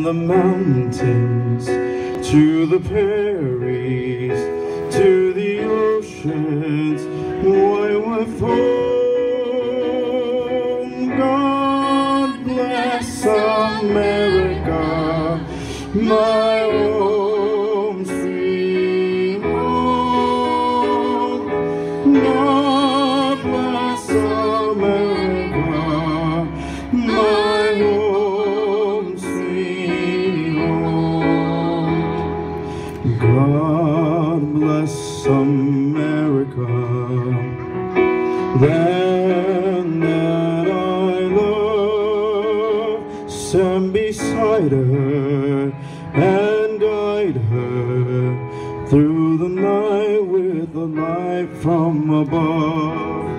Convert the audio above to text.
the mountains, to the prairies, to the oceans, why with home. God bless America, my home sweet home. God bless America, my home sweet home. God bless America, land that I love. Stand beside her and guide her through the night with the light from above.